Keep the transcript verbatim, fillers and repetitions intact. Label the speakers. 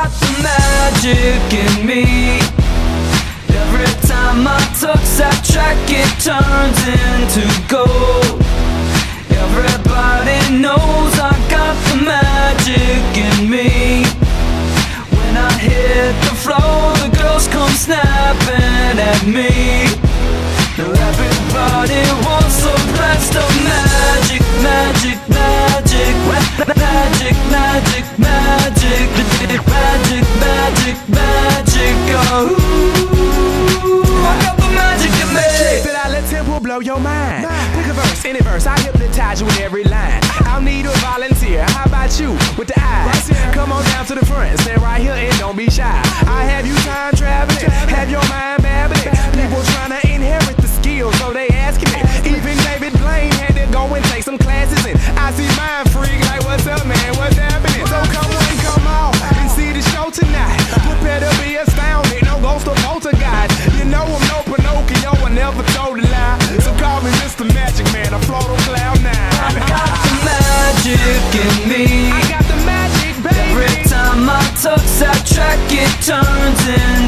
Speaker 1: got the magic in me. Every time I touch that track, it turns into gold. Everybody knows I got the magic in me. When I hit the floor, the girls come snapping at me. Now everybody wants a blast of magic, magic, magic, magic, magic, magic, magic, magic, magic, oh. I got the magic in me.
Speaker 2: That I let tempo blow your mind. Pick a verse, any verse, I hypnotize you with every line. I'll need a volunteer. How about you with the eyes? Come on down to the front, stand right here and don't be shy. I have you time traveling, have your mind babbling. People trying to inherit the skills, so they asking me. Even David Blaine had to go and take some classes, and I see mind freak like, what's up, man? What's happening? So come on, come on and see the show tonight. Prepare to be astounded, no ghost or poltergeist. You know I'm no Pinocchio, I never told a lie. So call me Mister Magic Man, I float on cloud nine.
Speaker 1: I got the magic in me.
Speaker 2: I got the magic, baby.
Speaker 1: Every time I touch that track, it turns in